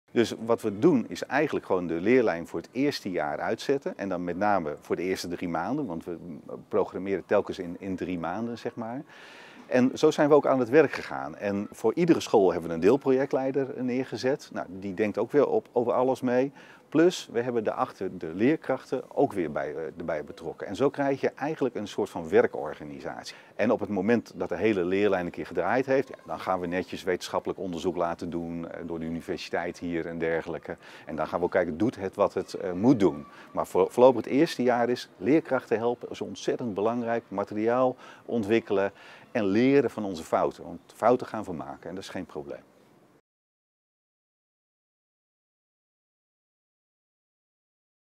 Dus wat we doen is eigenlijk gewoon de leerlijn voor het eerste jaar uitzetten. En dan met name voor de eerste 3 maanden, want we programmeren telkens in 3 maanden, zeg maar. En zo zijn we ook aan het werk gegaan. En voor iedere school hebben we een deelprojectleider neergezet. Nou, die denkt ook weer over alles mee. Plus, we hebben daarachter de leerkrachten ook weer erbij betrokken. En zo krijg je eigenlijk een soort van werkorganisatie. En op het moment dat de hele leerlijn een keer gedraaid heeft, ja, dan gaan we netjes wetenschappelijk onderzoek laten doen door de universiteit hier en dergelijke. En dan gaan we ook kijken, doet het wat het moet doen. Maar voorlopig het eerste jaar is leerkrachten helpen, is ontzettend belangrijk. Materiaal ontwikkelen en leren van onze fouten. Want fouten gaan we maken en dat is geen probleem.